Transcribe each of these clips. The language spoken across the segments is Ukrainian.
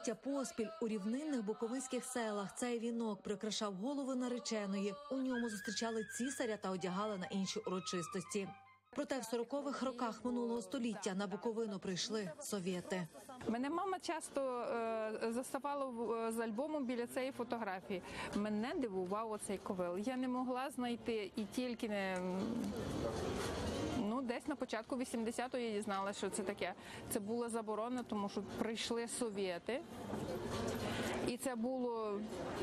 століття поспіль у рівнинних буковинських селах цей вінок прикрашав голови нареченої. У ньому зустрічали цісаря та одягали на інші урочистості. Проте в 40-х роках минулого століття на Буковину прийшли совєти. Мене мама часто заставала з альбомом біля цієї фотографії. Мене дивував оцей ковил. Я не могла знайти і тільки десь на початку 80-го я дізналася, що це таке. Це було заборонено, тому що прийшли совєти. І це було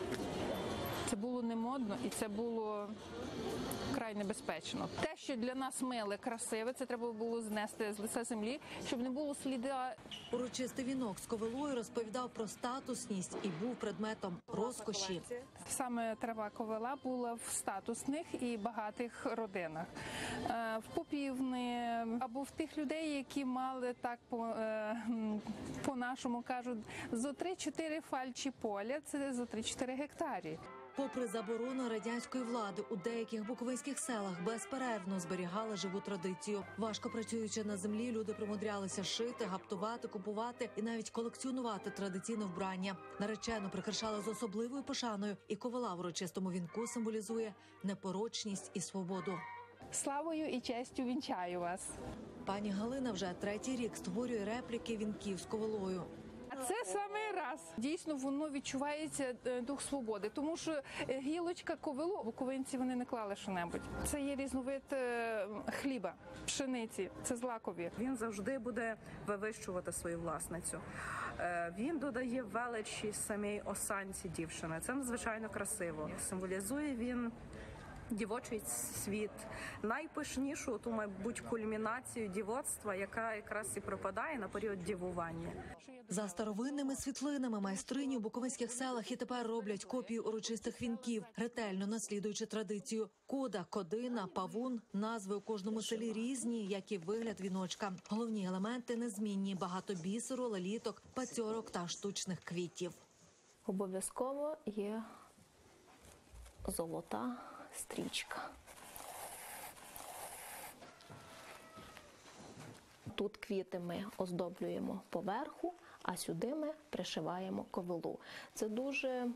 не модно, і це було край небезпечно. Те, що для нас миле, красиве, це треба було знести з лиця землі, щоб не було сліда. Урочистий вінок з ковилою розповідав про статусність і був предметом розкоші. Саме трава ковила була в статусних і багатих родинах. В попівни або в тих людей, які мали, так по-нашому кажуть, зо 3-4 фальчі поля, це зо 3-4 гектарі. Попри заборону радянської влади, у деяких буковинських селах безперервно зберігали живу традицію. Важко працюючи на землі, люди примудрялися шити, гаптувати, купувати і навіть колекціонувати традиційне вбрання. Наречену прикрашали з особливою пошаною, і ковила в урочистому вінку символізує непорочність і свободу. Славою і честю вінчаю вас. Пані Галина вже 3-й рік створює репліки вінків з ковилою. Це саме раз. Дійсно, воно відчувається дух свободи, тому що гілочка ковилу, буковинці вони не клали що-небудь. Це є різновид хліба, пшениці, це злакові. Він завжди буде вивищувати свою власницю. Він додає величі самій осанці дівчини. Це надзвичайно красиво. Символізує він дівочий світ, найпишнішу, ту, мабуть, кульмінацію дівоцтва, яка якраз і припадає на період дівування. За старовинними світлинами майстрині у буковинських селах і тепер роблять копії урочистих вінків, ретельно наслідуючи традицію. Кода, кодина, павун – назви у кожному селі різні, як і вигляд віночка. Головні елементи незмінні – багато бісеру, леліток, пацьорок та штучних квітів. Обов'язково є золота стрічка. Тут квіти ми оздоблюємо поверху, а сюди ми пришиваємо ковилу. Це дуже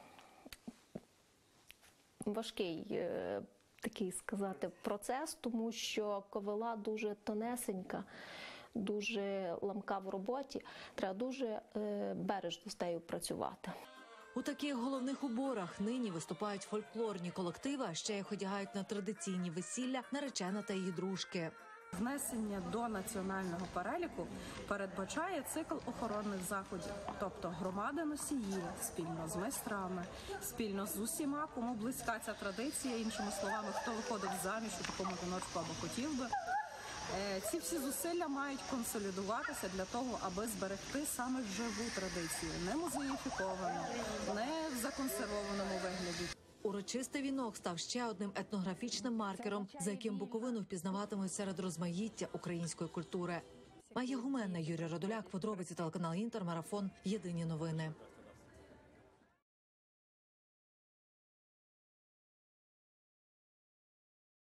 важкий такий сказати процес, тому що ковила дуже тонесенька, дуже ламка в роботі. Треба дуже бережно з нею працювати. У таких головних уборах нині виступають фольклорні колективи, а ще їх одягають на традиційні весілля наречена та її дружки. Внесення до національного переліку передбачає цикл охоронних заходів, тобто громади носіїв спільно з майстрами, спільно з усіма, кому близька ця традиція, іншими словами, хто виходить заміж у такому віночку або хотів би. Ці всі зусилля мають консолідуватися для того, аби зберегти саме живу традицію, не музеїфіковану, не в законсервованому вигляді. Урочистий вінок став ще одним етнографічним маркером, за яким Буковину впізнаватимуть серед розмаїття української культури. Майя Гуменна, Юрій Радуляк, подробиці телеканал Інтер, марафон «Єдині новини».